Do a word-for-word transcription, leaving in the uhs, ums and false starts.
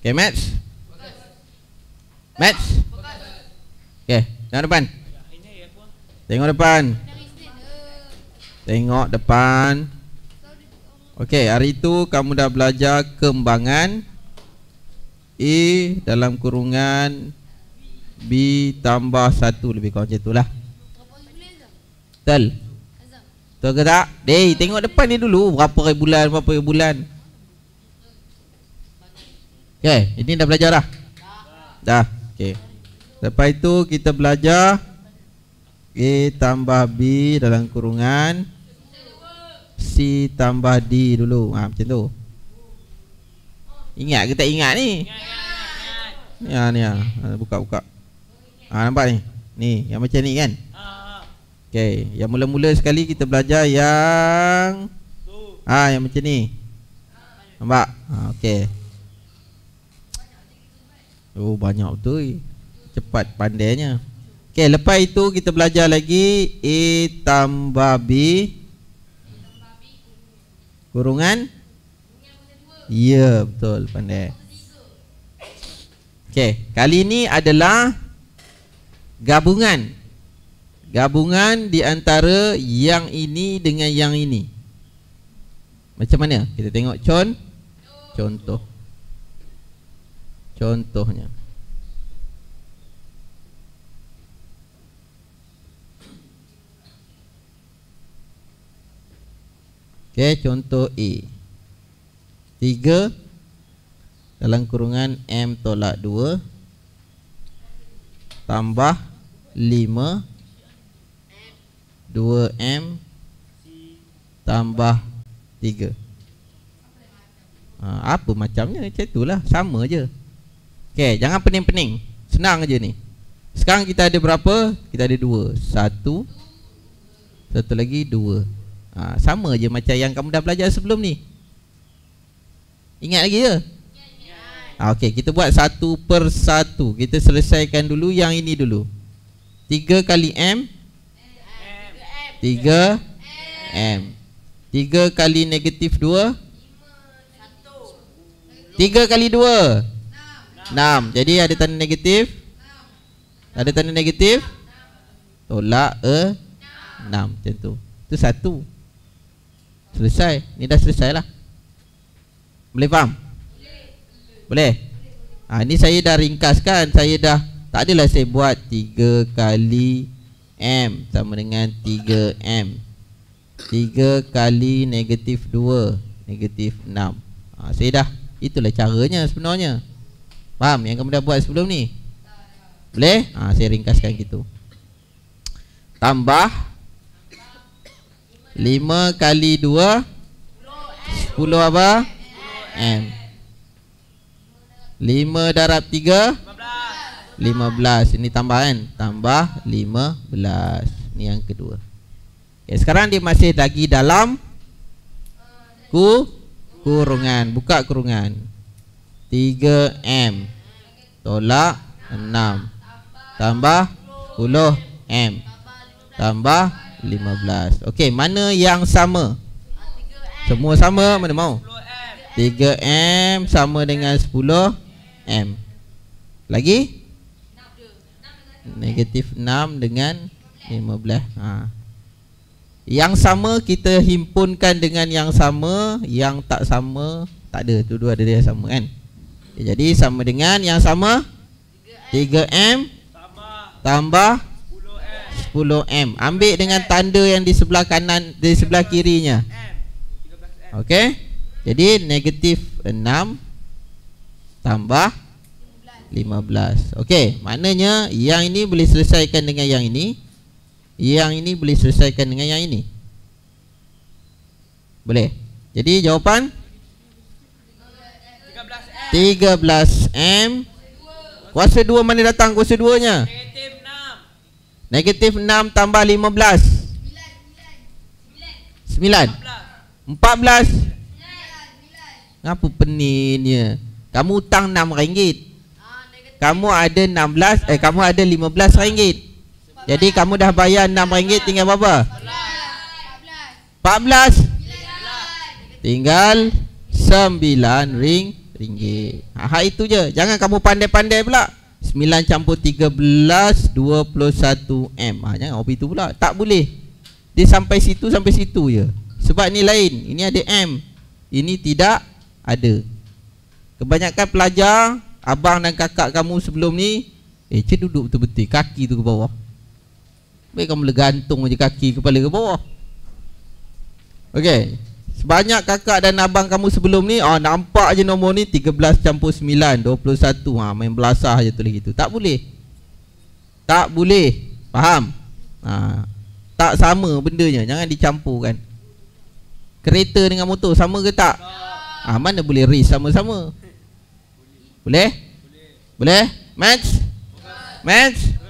Okay, Maths. Maths. Okay, tengok depan. Tengok depan. Tengok depan. Okay, hari itu kamu dah belajar kembangan A dalam kurungan B tambah satu, lebih kurang macam itulah. Betul? Betul ke tak? Dey, tengok depan ni dulu. Berapa hari bulan, berapa hari bulan. Okay, ini dah belajar dah? Dah, okay. Lepas itu kita belajar A tambah B dalam kurungan C tambah D dulu. Ha, macam tu. Ingat ke tak ingat ni? Ya, ni ya. Buka-buka. Ha, nampak ni? Ni, yang macam ni kan? Okay, yang mula-mula sekali kita belajar yang Ah, ha, yang macam ni. Nampak? Ha, okay. Oh, banyak betul. Cepat pandainya. Okay, lepas itu kita belajar lagi A tambah B kurungan. Ya, betul, pandai. Okay, kali ini adalah gabungan. Gabungan di antara yang ini dengan yang ini. Macam mana? Kita tengok con contoh. Contohnya. Okay, contoh A. tiga dalam kurungan M tolak dua tambah lima dua M tambah tiga. Ha, apa macamnya? Macam itulah, sama je. Okay, jangan pening-pening. Senang je ni. Sekarang kita ada berapa? Kita ada dua. Satu. Satu lagi dua. Ha, sama je macam yang kamu dah belajar sebelum ni. Ingat lagi ke? Ha, okay, kita buat satu per satu. Kita selesaikan dulu yang ini dulu. Tiga kali M. Tiga M. Tiga kali negatif dua. Tiga kali dua. Enam. Jadi ada tanda negatif. Ada tanda negatif. Tolak e enam. Macam tu. Itu satu. Selesai. Ni dah selesai lah. Boleh faham? Boleh? Ha, ni saya dah ringkaskan. Saya dah, tak adalah saya buat tiga kali M sama dengan tiga M. Tiga kali negatif dua. Negatif enam. Ha, saya dah, itulah caranya sebenarnya. Faham yang kamu dah buat sebelum ni? Boleh? Ha, saya ringkaskan gitu. Tambah lima kali dua sepuluh apa? M. Lima darab tiga lima belas. Ini tambah kan? Tambah lima belas. Ini yang kedua. Okay, sekarang dia masih lagi dalam ku kurungan. Buka kurungan. Tiga M tolak enam tambah sepuluh M tambah lima belas. Okey, mana yang sama? Semua sama, mana mau? Tiga M sama dengan sepuluh M. Lagi? Negatif enam dengan lima belas. Ha. Yang sama kita himpunkan dengan yang sama. Yang tak sama tak ada. Tu dua ada dia sama kan? Okay, jadi sama dengan yang sama tiga M tambah sepuluh M. Ambil dengan tanda yang di sebelah kanan, di sebelah kirinya. Okey. Jadi negatif enam tambah lima belas. Okey, maknanya yang ini boleh selesaikan dengan yang ini. Yang ini boleh selesaikan dengan yang ini. Boleh. Jadi jawapan tiga belas M. Kuasa dua mana datang kuasa dua nya? Negatif enam tambah lima belas. sembilan. empat belas. Ngapa peninnya? Kamu hutang enam ringgit. Kamu ada enam belas, eh kamu ada lima belas ringgit. Jadi kamu dah bayar enam ringgit, tinggal berapa? empat belas. Tinggal sembilan ring ringgit. Ha, hak itu je. Jangan kamu pandai-pandai pula. sembilan campur tiga belas, dua puluh satu M. Ha, jangan hobi tu pula. Tak boleh. Dia sampai situ, sampai situ je. Sebab ni lain. Ini ada M. Ini tidak ada. Kebanyakan pelajar, abang dan kakak kamu sebelum ni, eh, cik duduk betul-betul. Kaki tu ke bawah. Baik kamu legantung je kaki, kepala ke bawah. Okey. Sebanyak kakak dan abang kamu sebelum ni, oh, nampak je nombor ni tiga belas campur sembilan, dua puluh satu. Ha, main belasah je tulis gitu. Tak boleh. Tak boleh. Faham? Ha, tak sama bendanya. Jangan dicampurkan. Kereta dengan motor sama ke tak? Ah, ha, mana boleh race sama-sama? Boleh? Boleh? Boleh? Max? Max?